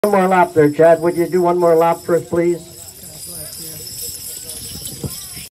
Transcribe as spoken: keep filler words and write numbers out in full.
One more lap there, Chad. Would you do one more lap for us, please?